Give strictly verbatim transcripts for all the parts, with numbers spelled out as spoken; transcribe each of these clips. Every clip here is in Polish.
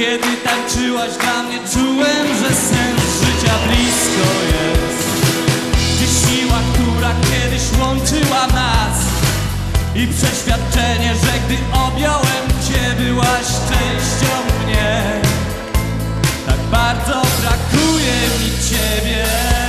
Kiedy tańczyłaś dla mnie, czułem, że sens życia blisko jest. Ty siła, która kiedyś łączyła nas, i przeświadczenie, że gdy objąłem cię, byłaś częścią mnie. Tak bardzo brakuje mi ciebie.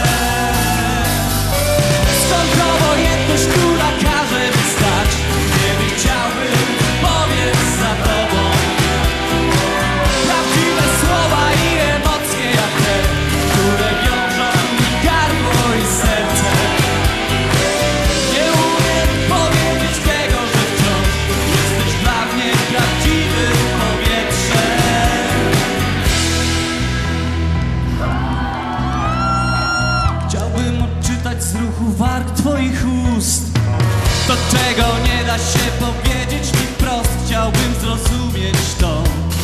Skąd ta obojętność, która każe mi stać? Kiedy chciałbym, powiedz za tobą prawdziwe słowa i emocje jak te, które wiążą mi gardło i serce. Nie umiem powiedzieć tego, że wciąż jesteś dla mnie prawdziwym powietrzem. Chciałbym odczytać z ruchu warg twoich ust to, czego nie da się powiedzieć mi wprost. Chciałbym zrozumieć to.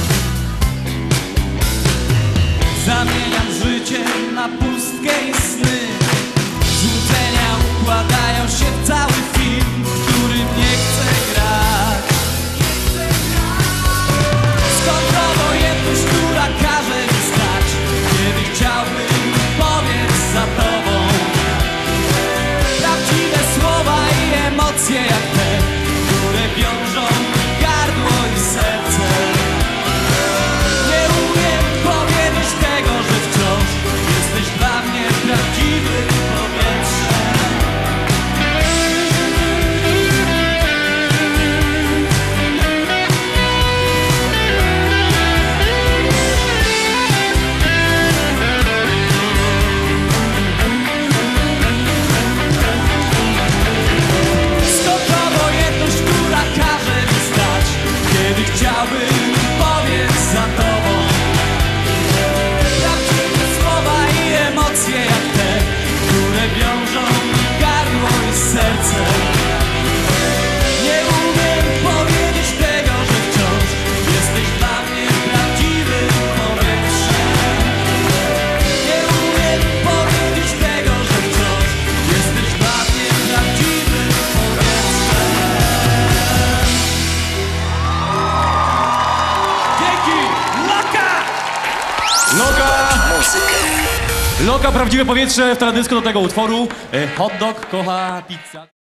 Zamieniam życie na pustkę i sny. Złudzenia układają się w cały film, w którym nie chcę grać. Skąd ta obojętność, która każe mi stać? Kiedy chciałbym, powiedz za tobą prawdziwe słowa i emocje jak te, które wiążą mi gardło i serce. Nie umiem powiedzieć tego, że wciąż jesteś dla mnie prawdziwym powietrzem. Skąd ta obojętność, która każe mi stać? Kiedy chciałbym, powiedz za tobą prawdziwe słowa i emocje jak te, które wiążą mi gardło i serce. Nie umiem powiedzieć tego, że wciąż jesteś dla mnie prawdziwym powietrzem. Nie umiem powiedzieć tego, że wciąż jesteś dla mnie prawdziwym powietrzem. Dzięki! Loka! Loka! Muzykę. Loka, prawdziwe powietrze w teledysko do tego utworu. E, Hot dog kocha pizza.